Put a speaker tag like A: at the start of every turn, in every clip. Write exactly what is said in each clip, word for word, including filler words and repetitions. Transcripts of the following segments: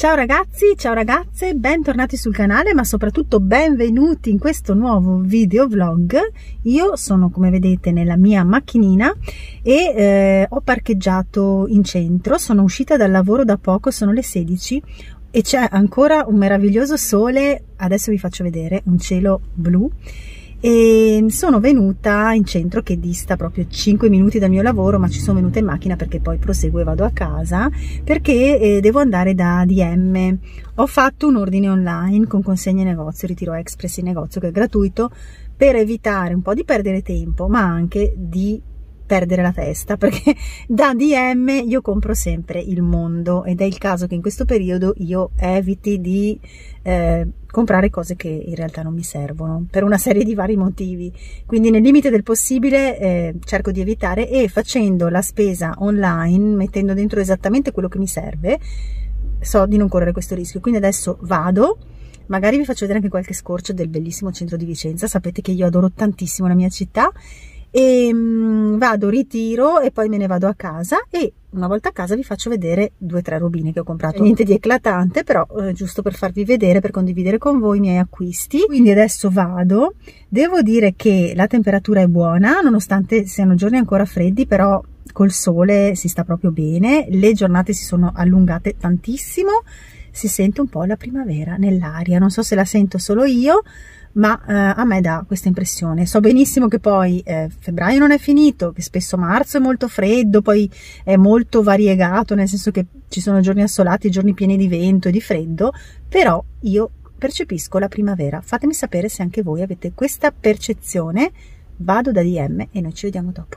A: Ciao ragazzi, ciao ragazze, bentornati sul canale, ma soprattutto benvenuti in questo nuovo video vlog. Io sono, come vedete, nella mia macchinina e eh, ho parcheggiato in centro. Sono uscita dal lavoro da poco, sono le sedici e c'è ancora un meraviglioso sole. Adesso vi faccio vedere un cielo blu. E sono venuta in centro, che dista proprio cinque minuti dal mio lavoro, ma ci sono venuta in macchina perché poi proseguo e vado a casa, perché eh, devo andare da D M. Ho fatto un ordine online con consegna in negozio, ritiro express in negozio, che è gratuito, per evitare un po' di perdere tempo, ma anche di perdere la testa, perché da D M io compro sempre il mondo ed è il caso che in questo periodo io eviti di eh, comprare cose che in realtà non mi servono per una serie di vari motivi. Quindi nel limite del possibile eh, cerco di evitare, e facendo la spesa online, mettendo dentro esattamente quello che mi serve, so di non correre questo rischio. Quindi adesso vado, magari vi faccio vedere anche qualche scorcio del bellissimo centro di Vicenza. Sapete che io adoro tantissimo la mia città, e mh, vado, ritiro e poi me ne vado a casa, e una volta a casa vi faccio vedere due o tre robine che ho comprato. Niente di eclatante, però eh, giusto per farvi vedere, per condividere con voi i miei acquisti. Quindi adesso vado. Devo dire che la temperatura è buona, nonostante siano giorni ancora freddi, però col sole si sta proprio bene. Le giornate si sono allungate tantissimo, si sente un po' la primavera nell'aria. Non so se la sento solo io, ma eh, a me dà questa impressione. So benissimo che poi eh, febbraio non è finito, che spesso marzo è molto freddo, poi è molto variegato, nel senso che ci sono giorni assolati, giorni pieni di vento e di freddo, però io percepisco la primavera. Fatemi sapere se anche voi avete questa percezione. Vado da D M e noi ci vediamo dopo.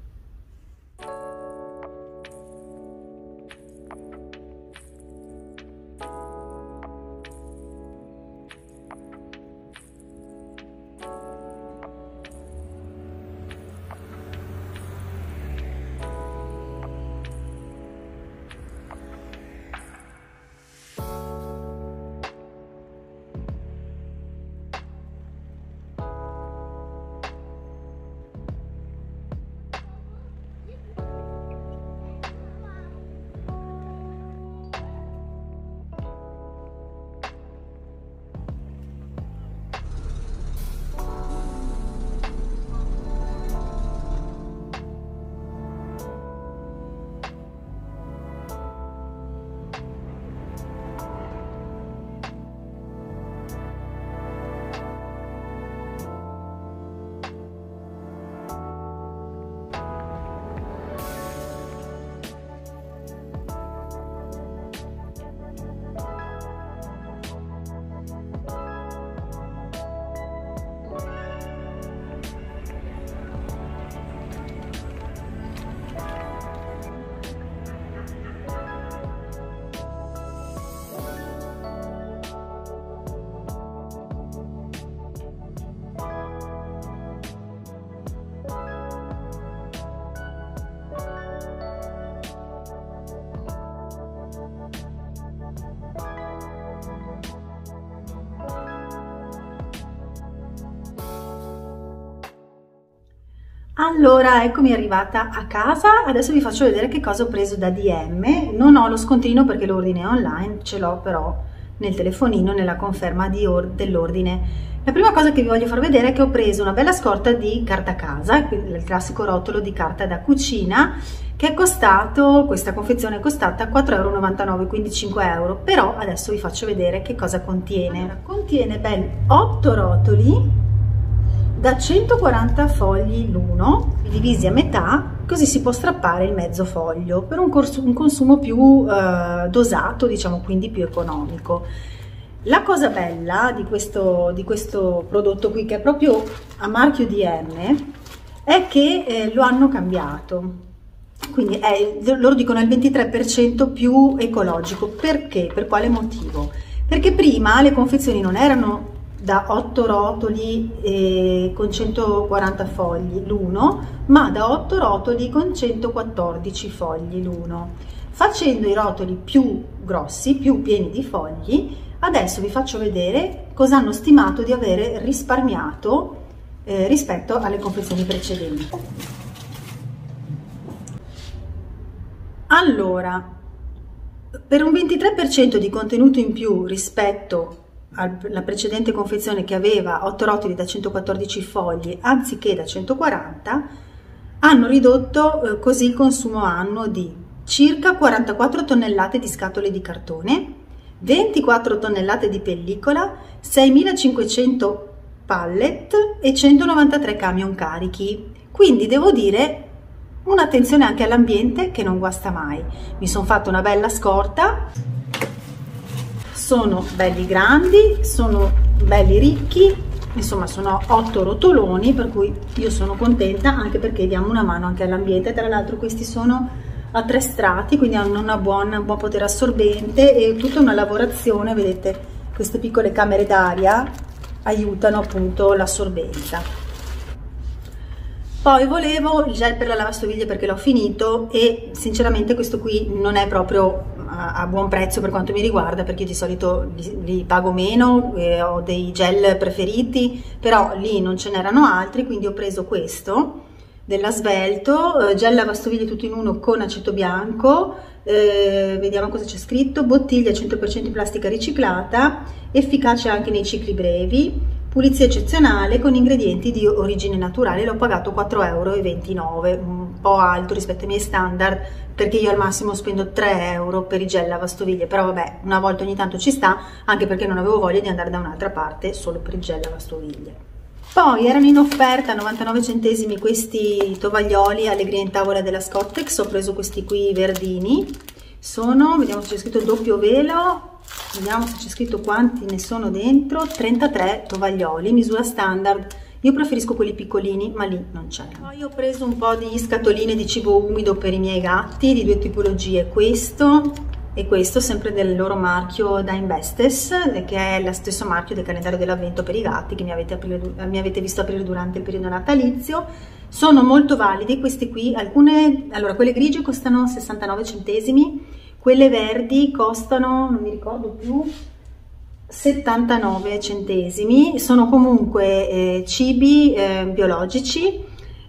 A: Allora, eccomi arrivata a casa. Adesso vi faccio vedere che cosa ho preso da D M. Non ho lo scontrino perché l'ordine è online, ce l'ho però nel telefonino, nella conferma dell'ordine. La prima cosa che vi voglio far vedere è che ho preso una bella scorta di carta casa, il classico rotolo di carta da cucina, che è costato, questa confezione è costata quattro e novantanove euro, quindi cinque euro. Però adesso vi faccio vedere che cosa contiene. Allora, contiene ben otto rotoli da centoquaranta fogli l'uno, divisi a metà, così si può strappare il mezzo foglio per un, un consumo più eh, dosato, diciamo, quindi più economico. La cosa bella di questo, di questo prodotto qui, che è proprio a marchio D M, è che eh, lo hanno cambiato. Quindi è, loro dicono, è il ventitré per cento più ecologico. Perché? Per quale motivo? Perché prima le confezioni non erano da otto rotoli eh, con centoquaranta fogli l'uno, ma da otto rotoli con centoquattordici fogli l'uno. Facendo i rotoli più grossi, più pieni di fogli, adesso vi faccio vedere cosa hanno stimato di avere risparmiato eh, rispetto alle confezioni precedenti. Allora, Per un ventitré per cento di contenuto in più rispetto alla precedente confezione, che aveva otto rotoli da centoquattordici fogli anziché da centoquaranta, hanno ridotto eh, così il consumo annuo di circa quarantaquattro tonnellate di scatole di cartone, ventiquattro tonnellate di pellicola, seimilacinquecento pallet e centonovantatré camion carichi. Quindi devo dire un'attenzione anche all'ambiente che non guasta mai. Mi sono fatta una bella scorta, sono belli grandi, sono belli ricchi, insomma sono otto rotoloni, per cui io sono contenta, anche perché diamo una mano anche all'ambiente. Tra l'altro questi sono a tre strati, quindi hanno una buona, un buon potere assorbente e tutta una lavorazione. Vedete, queste piccole camere d'aria aiutano appunto l'assorbenza. Poi volevo il gel per la lavastoviglie perché l'ho finito e sinceramente questo qui non è proprio a, a buon prezzo per quanto mi riguarda, perché io di solito li, li pago meno, eh, ho dei gel preferiti, però lì non ce n'erano altri, quindi ho preso questo della Svelto, eh, gel lavastoviglie tutto in uno con aceto bianco, eh, vediamo cosa c'è scritto: bottiglia cento per cento di plastica riciclata, efficace anche nei cicli brevi, pulizia eccezionale con ingredienti di origine naturale. L'ho pagato quattro e ventinove euro, un po' alto rispetto ai miei standard, perché io al massimo spendo tre euro per i gel lavastoviglie, però vabbè, una volta ogni tanto ci sta, anche perché non avevo voglia di andare da un'altra parte solo per il gel lavastoviglie. Poi erano in offerta a novantanove centesimi questi tovaglioli Allegria in tavola della Scottex, ho preso questi qui verdini, sono, vediamo se c'è scritto doppio velo, vediamo se c'è scritto quanti ne sono dentro, trentatré tovaglioli, misura standard. Io preferisco quelli piccolini, ma lì non c'erano. Poi ho preso un po' di scatoline di cibo umido per i miei gatti, di due tipologie, questo e questo, sempre del loro marchio Dime Bestes, che è lo stesso marchio del calendario dell'avvento per i gatti che mi avete, aprire, mi avete visto aprire durante il periodo natalizio. Sono molto validi questi qui, alcune, allora quelle grigie costano sessantanove centesimi, quelle verdi costano, non mi ricordo più, settantanove centesimi, sono comunque eh, cibi eh, biologici,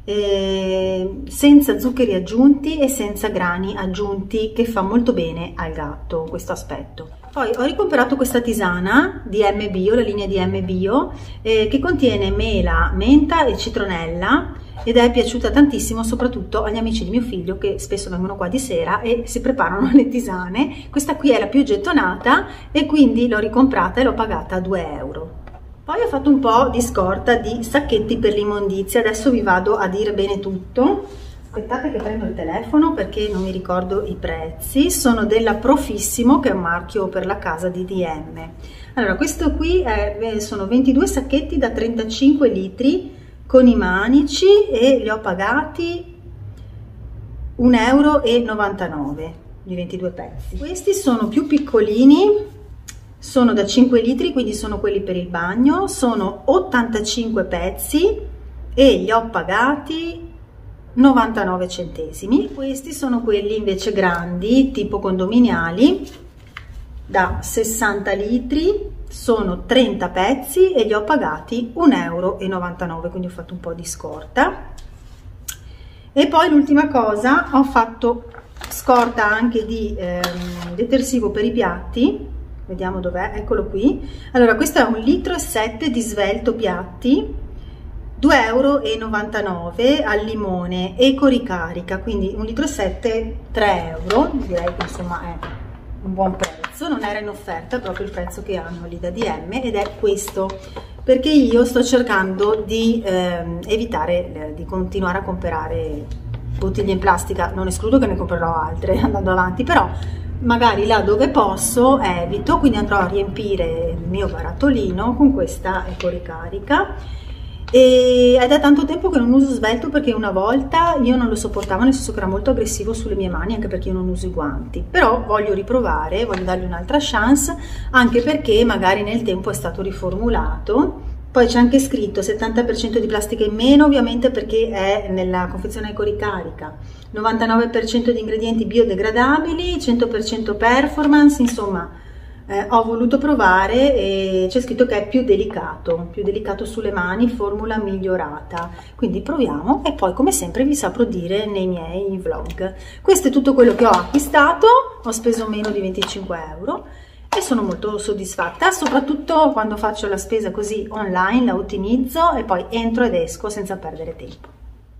A: eh, senza zuccheri aggiunti e senza grani aggiunti, che fa molto bene al gatto questo aspetto. Poi ho ricomprato questa tisana di M Bio, la linea di M Bio, eh, che contiene mela, menta e citronella, ed è piaciuta tantissimo soprattutto agli amici di mio figlio, che spesso vengono qua di sera e si preparano le tisane. Questa qui è la più gettonata e quindi l'ho ricomprata e l'ho pagata a due euro. Poi ho fatto un po' di scorta di sacchetti per l'immondizia, adesso vi vado a dire bene tutto. Aspettate che prendo il telefono perché non mi ricordo i prezzi. Sono della Profissimo, che è un marchio per la casa di D M. Allora, questo qui è, sono ventidue sacchetti da trentacinque litri con i manici e li ho pagati un euro e novantanove di ventidue pezzi. Questi sono più piccolini, sono da cinque litri, quindi sono quelli per il bagno, sono ottantacinque pezzi e li ho pagati novantanove centesimi. Questi sono quelli invece grandi, tipo condominiali, da sessanta litri, sono trenta pezzi e li ho pagati un euro e novantanove, quindi ho fatto un po' di scorta. E poi l'ultima cosa, ho fatto scorta anche di ehm, detersivo per i piatti, vediamo dov'è, eccolo qui. Allora, questo è un litro e sette di Svelto piatti, due euro e novantanove al limone, eco ricarica, quindi un litro e sette, tre euro, direi che insomma è un buon prezzo, non era in offerta, proprio il prezzo che hanno lì da D M, ed è questo, perché io sto cercando di ehm, evitare eh, di continuare a comprare bottiglie in plastica. Non escludo che ne comprerò altre andando avanti, però magari là dove posso evito, quindi andrò a riempire il mio barattolino con questa ecoricarica. Ed è tanto tempo che non uso Svelto, perché una volta io non lo sopportavo, nel senso che era molto aggressivo sulle mie mani, anche perché io non uso i guanti. Però voglio riprovare, voglio dargli un'altra chance, anche perché magari nel tempo è stato riformulato. Poi c'è anche scritto settanta per cento di plastica in meno, ovviamente perché è nella confezione ecoricarica, novantanove per cento di ingredienti biodegradabili, cento per cento performance, insomma eh, ho voluto provare, e c'è scritto che è più delicato, più delicato sulle mani, formula migliorata, quindi proviamo e poi come sempre vi saprò dire nei miei vlog. Questo è tutto quello che ho acquistato. ho speso meno di venticinque euro e sono molto soddisfatta, soprattutto quando faccio la spesa così online, la ottimizzo e poi entro ed esco senza perdere tempo.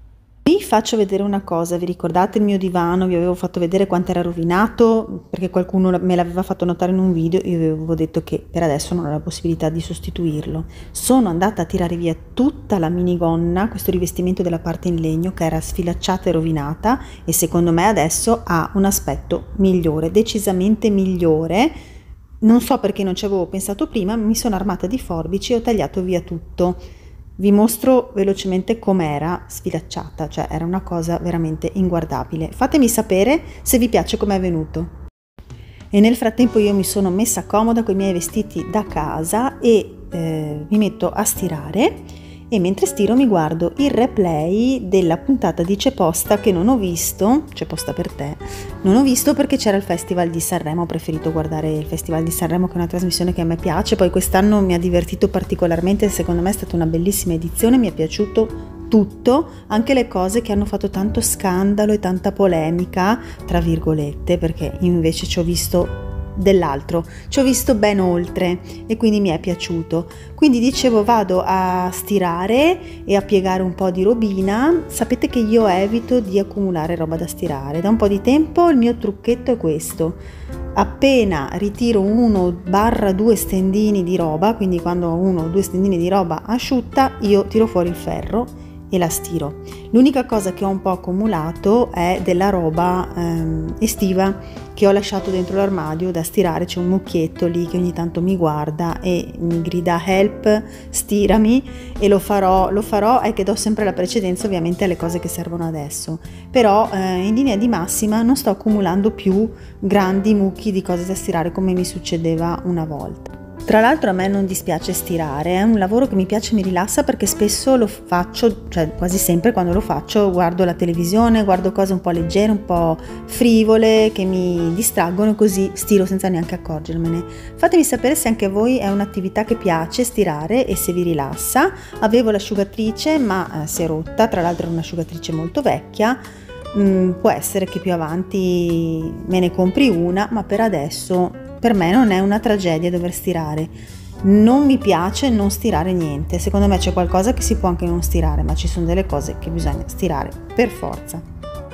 A: Vi faccio vedere una cosa, vi ricordate il mio divano? Vi avevo fatto vedere quanto era rovinato perché qualcuno me l'aveva fatto notare in un video. Io vi avevo detto che per adesso non ho la possibilità di sostituirlo. Sono andata a tirare via tutta la minigonna, questo rivestimento della parte in legno che era sfilacciata e rovinata, e secondo me adesso ha un aspetto migliore, decisamente migliore. Non so perché non ci avevo pensato prima, mi sono armata di forbici e ho tagliato via tutto. Vi mostro velocemente com'era sfilacciata, cioè era una cosa veramente inguardabile. Fatemi sapere se vi piace com'è venuto. E nel frattempo io mi sono messa comoda con i miei vestiti da casa e eh, mi metto a stirare, e mentre stiro mi guardo il replay della puntata di C'è Posta che non ho visto, C'è Posta per te, non ho visto perché c'era il Festival di Sanremo. Ho preferito guardare il Festival di Sanremo, che è una trasmissione che a me piace, poi quest'anno mi ha divertito particolarmente, secondo me è stata una bellissima edizione, mi è piaciuto tutto, anche le cose che hanno fatto tanto scandalo e tanta polemica, tra virgolette, perché invece ci ho visto dell'altro, ci ho visto ben oltre e quindi mi è piaciuto. Quindi dicevo, vado a stirare e a piegare un po' di robina. Sapete che io evito di accumulare roba da stirare da un po' di tempo. Il mio trucchetto è questo: appena ritiro uno barra due stendini di roba, quindi quando ho uno o due stendini di roba asciutta, io tiro fuori il ferro e la stiro. L'unica cosa che ho un po' accumulato è della roba ehm, estiva che ho lasciato dentro l'armadio da stirare. C'è un mucchietto lì che ogni tanto mi guarda e mi grida help, stirami, e lo farò, lo farò è che do sempre la precedenza ovviamente alle cose che servono adesso, però eh, in linea di massima non sto accumulando più grandi mucchi di cose da stirare come mi succedeva una volta. Tra l'altro a me non dispiace stirare, è un lavoro che mi piace, mi rilassa, perché spesso lo faccio, cioè quasi sempre quando lo faccio guardo la televisione, guardo cose un po' leggere, un po' frivole che mi distraggono, così stiro senza neanche accorgermene. Fatemi sapere se anche a voi è un'attività che piace stirare e se vi rilassa. Avevo l'asciugatrice ma eh, si è rotta, tra l'altro è un'asciugatrice molto vecchia. Mm, può essere che più avanti me ne compri una, ma per adesso per me non è una tragedia dover stirare. Non mi piace non stirare niente, secondo me c'è qualcosa che si può anche non stirare, ma ci sono delle cose che bisogna stirare per forza.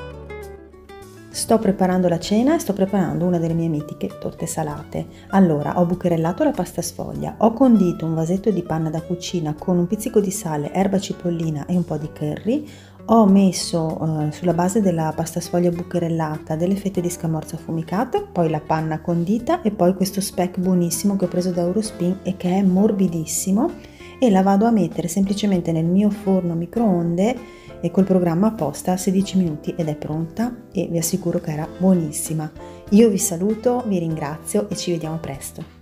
A: Sto preparando la cena e sto preparando una delle mie mitiche torte salate. Allora, ho bucherellato la pasta sfoglia, ho condito un vasetto di panna da cucina con un pizzico di sale, erba cipollina e un po' di curry. Ho messo eh, sulla base della pasta sfoglia bucherellata delle fette di scamorza affumicata, poi la panna condita e poi questo speck buonissimo che ho preso da Eurospin e che è morbidissimo, e la vado a mettere semplicemente nel mio forno a microonde e col programma apposta a sedici minuti ed è pronta, e vi assicuro che era buonissima. Io vi saluto, vi ringrazio e ci vediamo presto.